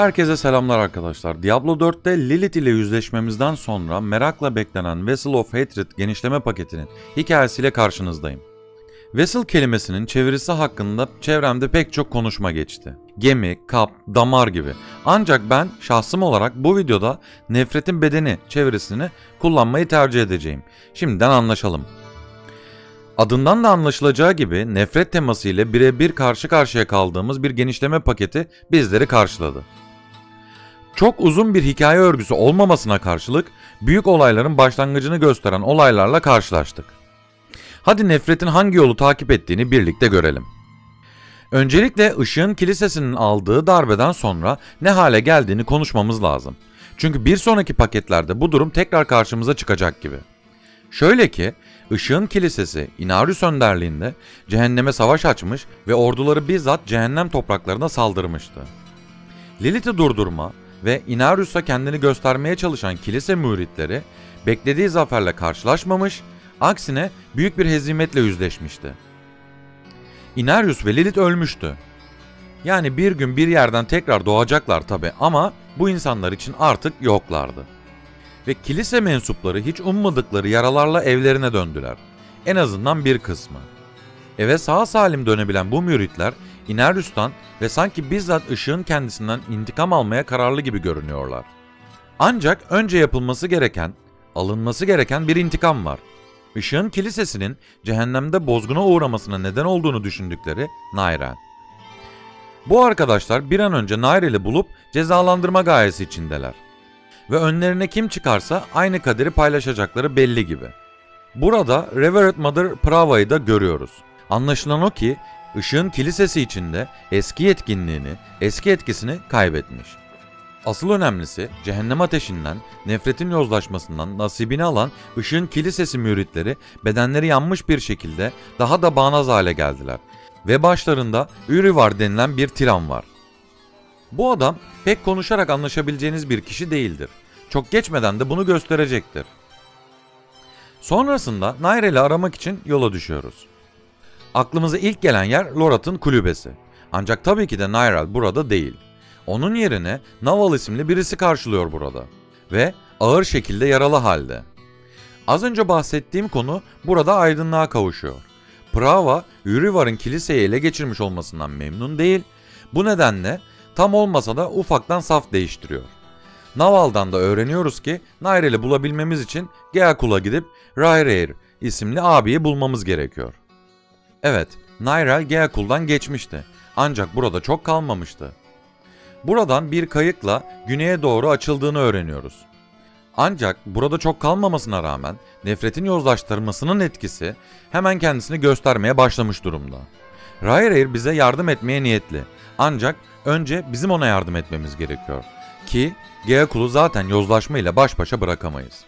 Herkese selamlar arkadaşlar. Diablo 4'te Lilith ile yüzleşmemizden sonra merakla beklenen Vessel of Hatred genişleme paketinin hikayesiyle karşınızdayım. Vessel kelimesinin çevirisi hakkında çevremde pek çok konuşma geçti. Gemi, kap, damar gibi. Ancak ben şahsım olarak bu videoda nefretin bedeni çevirisini kullanmayı tercih edeceğim. Şimdiden anlaşalım. Adından da anlaşılacağı gibi nefret teması ile birebir karşı karşıya kaldığımız bir genişleme paketi bizleri karşıladı. Çok uzun bir hikaye örgüsü olmamasına karşılık büyük olayların başlangıcını gösteren olaylarla karşılaştık. Hadi nefretin hangi yolu takip ettiğini birlikte görelim. Öncelikle Işığın Kilisesi'nin aldığı darbeden sonra ne hale geldiğini konuşmamız lazım. Çünkü bir sonraki paketlerde bu durum tekrar karşımıza çıkacak gibi. Şöyle ki, Işığın Kilisesi Inarius önderliğinde cehenneme savaş açmış ve orduları bizzat cehennem topraklarına saldırmıştı. Lilith'i durdurma ve Inarius'a kendini göstermeye çalışan kilise müritleri beklediği zaferle karşılaşmamış, aksine büyük bir hezimetle yüzleşmişti. Inarius ve Lilith ölmüştü. Yani bir gün bir yerden tekrar doğacaklar tabi ama bu insanlar için artık yoklardı. Ve kilise mensupları hiç ummadıkları yaralarla evlerine döndüler. En azından bir kısmı. Eve sağ salim dönebilen bu müritler Inarius'tan ve sanki bizzat ışığın kendisinden intikam almaya kararlı gibi görünüyorlar. Ancak önce alınması gereken bir intikam var. Işığın kilisesinin cehennemde bozguna uğramasına neden olduğunu düşündükleri Nyrel. Bu arkadaşlar bir an önce Nyrel'i bulup cezalandırma gayesi içindeler. Ve önlerine kim çıkarsa aynı kaderi paylaşacakları belli gibi. Burada Revered Mother Prava'yı da görüyoruz. Anlaşılan o ki Işığın Kilisesi içinde eski yetkinliğini, eski etkisini kaybetmiş. Asıl önemlisi cehennem ateşinden, nefretin yozlaşmasından nasibini alan Işığın Kilisesi müritleri bedenleri yanmış bir şekilde daha da bağnaz hale geldiler. Ve başlarında Urivar denilen bir tiran var. Bu adam pek konuşarak anlaşabileceğiniz bir kişi değildir. Çok geçmeden de bunu gösterecektir. Sonrasında Nyrel'i aramak için yola düşüyoruz. Aklımıza ilk gelen yer Lorath'ın kulübesi. Ancak tabii ki de Nyrel burada değil. Onun yerine Naval isimli birisi karşılıyor burada. Ve ağır şekilde yaralı halde. Az önce bahsettiğim konu burada aydınlığa kavuşuyor. Prava, Urivar'ın kiliseyi ele geçirmiş olmasından memnun değil. Bu nedenle tam olmasa da ufaktan saf değiştiriyor. Naval'dan da öğreniyoruz ki Nyrel'i bulabilmemiz için Geakul'a gidip Rae'Raer isimli abiyi bulmamız gerekiyor. Evet, Nyrel Geakul'dan geçmişti. Ancak burada çok kalmamıştı. Buradan bir kayıkla güneye doğru açıldığını öğreniyoruz. Ancak burada çok kalmamasına rağmen nefretin yozlaştırmasının etkisi hemen kendisini göstermeye başlamış durumda. Rae'Raer bize yardım etmeye niyetli. Ancak önce bizim ona yardım etmemiz gerekiyor. Ki Geakul'u zaten yozlaşma ile baş başa bırakamayız.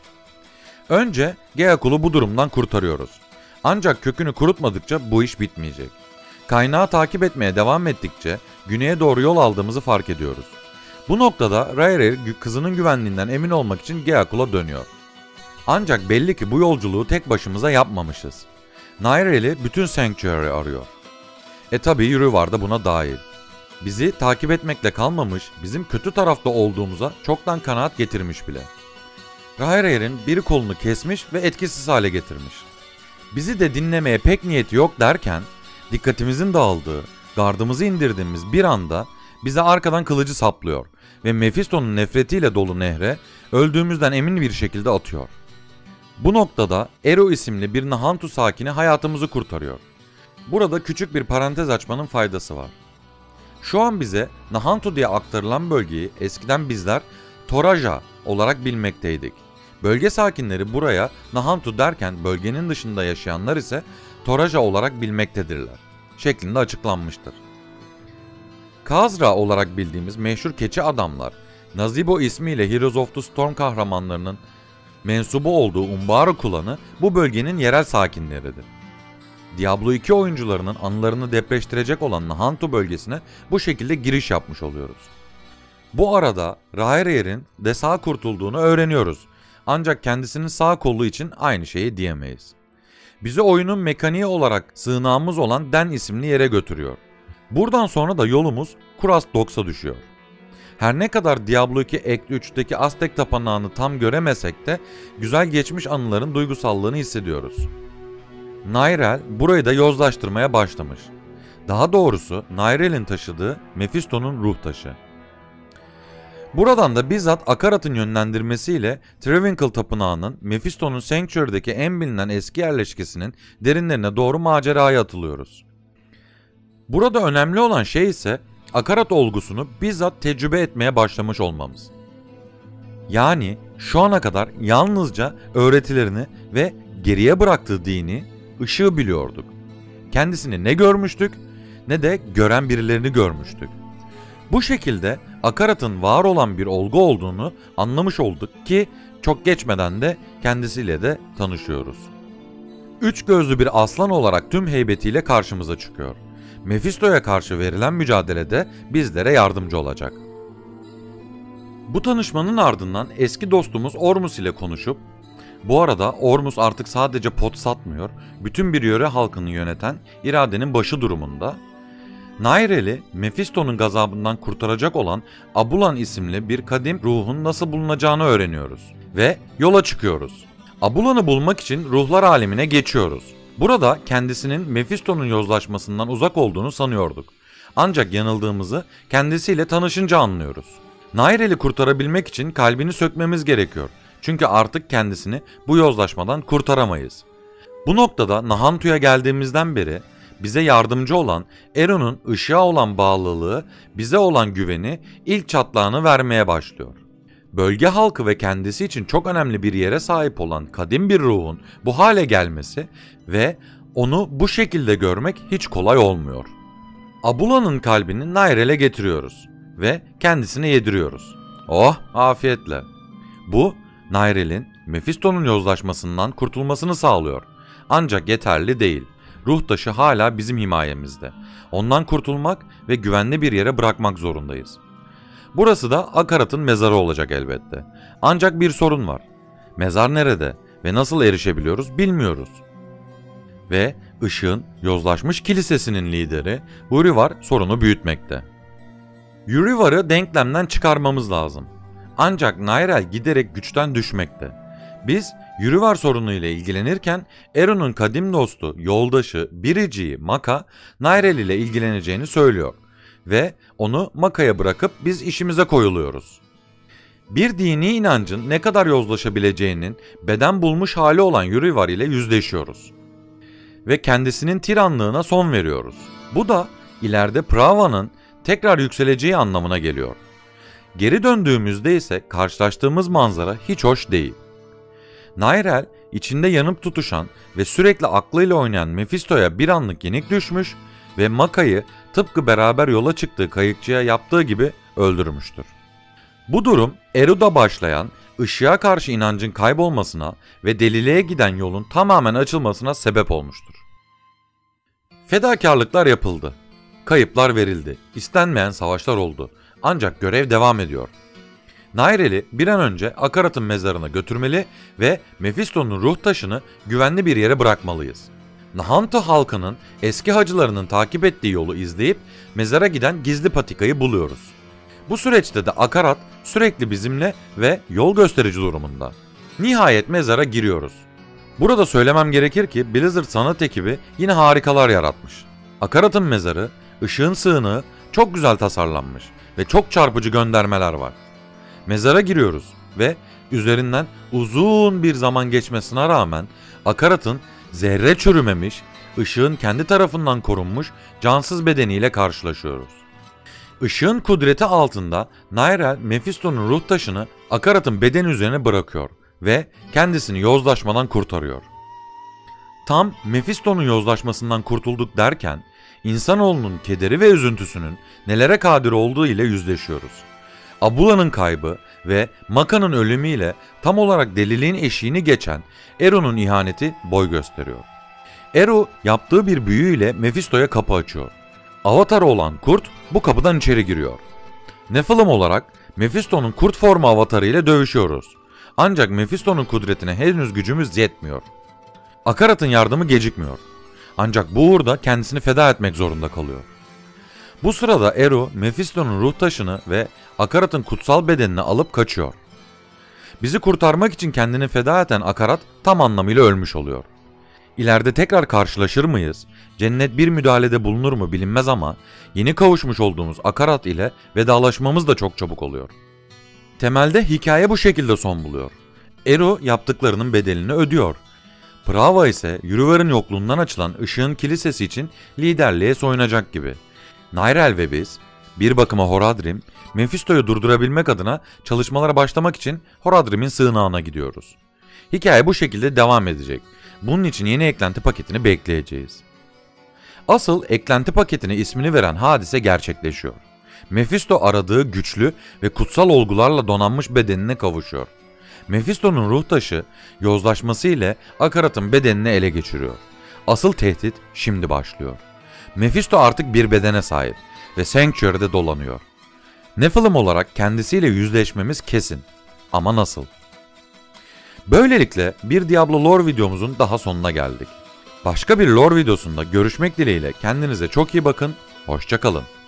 Önce Geakul'u bu durumdan kurtarıyoruz. Ancak kökünü kurutmadıkça bu iş bitmeyecek. Kaynağı takip etmeye devam ettikçe güneye doğru yol aldığımızı fark ediyoruz. Bu noktada Rae'Raer kızının güvenliğinden emin olmak için Geakul'a dönüyor. Ancak belli ki bu yolculuğu tek başımıza yapmamışız. Nyrel'i bütün Sanctuary arıyor. Tabi Urivar da buna dahil. Bizi takip etmekle kalmamış, bizim kötü tarafta olduğumuza çoktan kanaat getirmiş bile. Rae'Raer'in bir kolunu kesmiş ve etkisiz hale getirmiş. Bizi de dinlemeye pek niyeti yok derken, dikkatimizin dağıldığı, gardımızı indirdiğimiz bir anda bize arkadan kılıcı saplıyor ve Mephisto'nun nefretiyle dolu nehre öldüğümüzden emin bir şekilde atıyor. Bu noktada Ero isimli bir Nahantu sakini hayatımızı kurtarıyor. Burada küçük bir parantez açmanın faydası var. Şu an bize Nahantu diye aktarılan bölgeyi eskiden bizler Toraja olarak bilmekteydik. Bölge sakinleri buraya Nahantu derken bölgenin dışında yaşayanlar ise Toraja olarak bilmektedirler şeklinde açıklanmıştır. Khazra olarak bildiğimiz meşhur keçi adamlar, Nazibo ismiyle Heroes of the Storm kahramanlarının mensubu olduğu Umbaru klanı bu bölgenin yerel sakinleridir. Diablo 2 oyuncularının anılarını depreştirecek olan Nahantu bölgesine bu şekilde giriş yapmış oluyoruz. Bu arada Rae'Raer'in de sağ kurtulduğunu öğreniyoruz. Ancak kendisinin sağ kolu için aynı şeyi diyemeyiz. Bizi oyunun mekaniği olarak sığınağımız olan Den isimli yere götürüyor. Buradan sonra da yolumuz Kurast Docks'a düşüyor. Her ne kadar Diablo 2 Act 3'teki Aztek tapınağını tam göremesek de güzel geçmiş anıların duygusallığını hissediyoruz. Nyrel burayı da yozlaştırmaya başlamış. Daha doğrusu Nyrel'in taşıdığı Mephisto'nun ruh taşı. Buradan da bizzat Akarat'ın yönlendirmesiyle Trawinkle Tapınağı'nın Mephisto'nun Sanctuary'deki en bilinen eski yerleşkesinin derinlerine doğru maceraya atılıyoruz. Burada önemli olan şey ise Akarat olgusunu bizzat tecrübe etmeye başlamış olmamız. Yani şu ana kadar yalnızca öğretilerini ve geriye bıraktığı dini, ışığı biliyorduk. Kendisini ne görmüştük ne de gören birilerini görmüştük. Bu şekilde Akarat'ın var olan bir olgu olduğunu anlamış olduk ki çok geçmeden de kendisiyle de tanışıyoruz. Üç gözlü bir aslan olarak tüm heybetiyle karşımıza çıkıyor. Mephisto'ya karşı verilen mücadelede bizlere yardımcı olacak. Bu tanışmanın ardından eski dostumuz Ormus ile konuşup, bu arada Ormus artık sadece pot satmıyor, bütün bir yöre halkını yöneten iradenin başı durumunda, Nyrel'i Mephisto'nun gazabından kurtaracak olan Abulan isimli bir kadim ruhun nasıl bulunacağını öğreniyoruz ve yola çıkıyoruz. Abulan'ı bulmak için ruhlar alemine geçiyoruz. Burada kendisinin Mephisto'nun yozlaşmasından uzak olduğunu sanıyorduk. Ancak yanıldığımızı kendisiyle tanışınca anlıyoruz. Nyrel'i kurtarabilmek için kalbini sökmemiz gerekiyor. Çünkü artık kendisini bu yozlaşmadan kurtaramayız. Bu noktada Nahantu'ya geldiğimizden beri bize yardımcı olan Eru'nun ışığa olan bağlılığı, bize olan güveni ilk çatlağını vermeye başlıyor. Bölge halkı ve kendisi için çok önemli bir yere sahip olan kadim bir ruhun bu hale gelmesi ve onu bu şekilde görmek hiç kolay olmuyor. Abula'nın kalbini Nyrel'e getiriyoruz ve kendisine yediriyoruz. Oh, afiyetle. Bu, Nyrel'in Mephisto'nun yozlaşmasından kurtulmasını sağlıyor. Ancak yeterli değil. Ruh taşı hala bizim himayemizde. Ondan kurtulmak ve güvenli bir yere bırakmak zorundayız. Burası da Akarat'ın mezarı olacak elbette. Ancak bir sorun var. Mezar nerede ve nasıl erişebiliyoruz bilmiyoruz. Ve ışığın yozlaşmış kilisesinin lideri Urivar sorunu büyütmekte. Urivar'ı denklemden çıkarmamız lazım. Ancak Nyrel giderek güçten düşmekte. Biz Urivar sorunu ile ilgilenirken Eru'nun kadim dostu, yoldaşı, biriciği Maka Nyrel ile ilgileneceğini söylüyor ve onu Maka'ya bırakıp biz işimize koyuluyoruz. Bir dini inancın ne kadar yozlaşabileceğinin beden bulmuş hali olan Urivar ile yüzleşiyoruz ve kendisinin tiranlığına son veriyoruz. Bu da ileride Prava'nın tekrar yükseleceği anlamına geliyor. Geri döndüğümüzde ise karşılaştığımız manzara hiç hoş değil. Nyrel içinde yanıp tutuşan ve sürekli aklıyla oynayan Mephisto'ya bir anlık yenik düşmüş ve Maka'yı tıpkı beraber yola çıktığı kayıkçıya yaptığı gibi öldürmüştür. Bu durum Eru'da başlayan ışığa karşı inancın kaybolmasına ve deliliğe giden yolun tamamen açılmasına sebep olmuştur. Fedakarlıklar yapıldı. Kayıplar verildi. İstenmeyen savaşlar oldu. Ancak görev devam ediyor. Nyrel'i bir an önce Akarat'ın mezarına götürmeli ve Mephisto'nun ruh taşını güvenli bir yere bırakmalıyız. Nahantu halkının eski hacılarının takip ettiği yolu izleyip mezara giden gizli patikayı buluyoruz. Bu süreçte de Akarat sürekli bizimle ve yol gösterici durumunda. Nihayet mezara giriyoruz. Burada söylemem gerekir ki Blizzard sanat ekibi yine harikalar yaratmış. Akarat'ın mezarı, ışığın sığınağı çok güzel tasarlanmış ve çok çarpıcı göndermeler var. Mezara giriyoruz ve üzerinden uzun bir zaman geçmesine rağmen Akarat'ın zerre çürümemiş, ışığın kendi tarafından korunmuş cansız bedeniyle karşılaşıyoruz. Işığın kudreti altında Nyrel Mephisto'nun ruh taşını Akarat'ın bedeni üzerine bırakıyor ve kendisini yozlaşmadan kurtarıyor. Tam Mephisto'nun yozlaşmasından kurtulduk derken insanoğlunun kederi ve üzüntüsünün nelere kadir olduğu ile yüzleşiyoruz. Abula'nın kaybı ve Maka'nın ölümüyle tam olarak deliliğin eşiğini geçen Eru'nun ihaneti boy gösteriyor. Eru yaptığı bir büyüyle Mephisto'ya kapı açıyor. Avatarı olan kurt bu kapıdan içeri giriyor. Nephilim olarak Mephisto'nun kurt formu avatarı ile dövüşüyoruz. Ancak Mephisto'nun kudretine henüz gücümüz yetmiyor. Akarat'ın yardımı gecikmiyor. Ancak bu uğurda kendisini feda etmek zorunda kalıyor. Bu sırada Eru, Mephisto'nun ruh taşını ve Akarat'ın kutsal bedenini alıp kaçıyor. Bizi kurtarmak için kendini feda eden Akarat tam anlamıyla ölmüş oluyor. İleride tekrar karşılaşır mıyız? Cennet bir müdahalede bulunur mu bilinmez ama yeni kavuşmuş olduğumuz Akarat ile vedalaşmamız da çok çabuk oluyor. Temelde hikaye bu şekilde son buluyor. Eru yaptıklarının bedelini ödüyor. Prava ise Yürüvar'ın yokluğundan açılan ışığın kilisesi için liderliğe soyunacak gibi. Nyrel ve biz, bir bakıma Horadrim, Mephisto'yu durdurabilmek adına çalışmalara başlamak için Horadrim'in sığınağına gidiyoruz. Hikaye bu şekilde devam edecek. Bunun için yeni eklenti paketini bekleyeceğiz. Asıl eklenti paketine ismini veren hadise gerçekleşiyor. Mephisto aradığı güçlü ve kutsal olgularla donanmış bedenine kavuşuyor. Mephisto'nun ruh taşı yozlaşması ile Akarat'ın bedenini ele geçiriyor. Asıl tehdit şimdi başlıyor. Mephisto artık bir bedene sahip ve Sanctuary'de dolanıyor. Nephilim olarak kendisiyle yüzleşmemiz kesin. Ama nasıl? Böylelikle bir Diablo lore videomuzun daha sonuna geldik. Başka bir lore videosunda görüşmek dileğiyle kendinize çok iyi bakın, hoşça kalın.